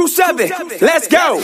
Crew 7, let's go!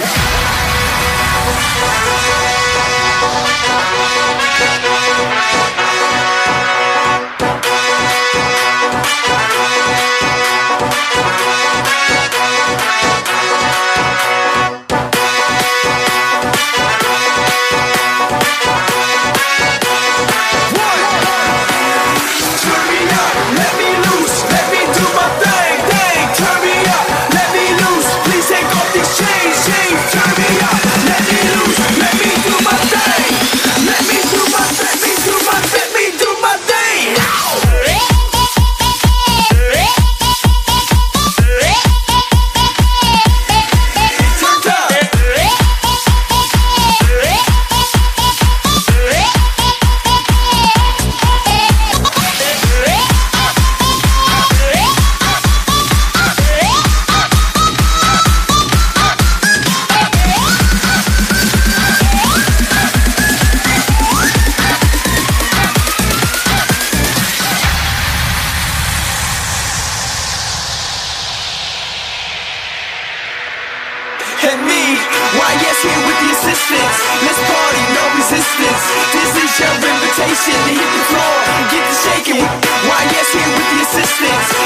And me, YS here with the assistance. Let's party, no resistance. This is your invitation to hit the floor and get to shaking. YS here with the assistance.